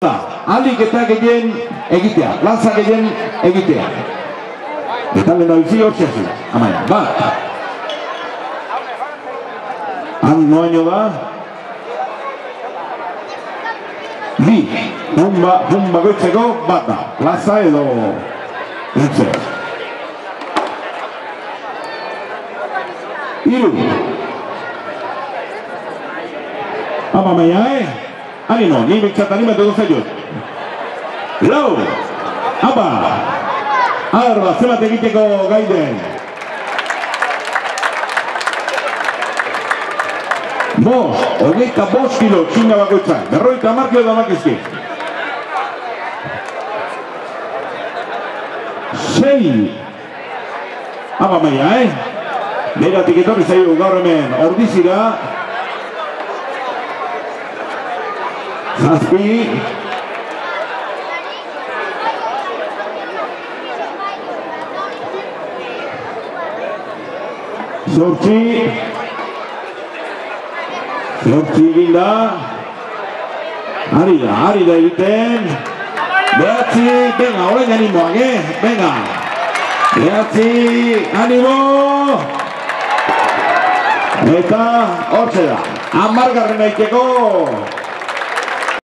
Alik eta gehien egitea, lanza gehien egitea. Eta lehen da bizi hortxeazu, amaia, bat. Han noaino da. Bi, bumba goitzeko bat da, plaza edo utze. Iru. Ama maia, animo, ni bektzat animatu duzaiot. Lau, apa, arba, zebat egiteko gaiden. Hogeita 5 kilo txinga bakoitzak, 50 kilo da makizki. 6, apa maia, Beratik etorri zaio gaur hemen Ordizira. 7, 8 egin da. Ari da egiten. 9, venga, orain animoak, venga. 9, animo. Eta hortxe da, 10 egiteko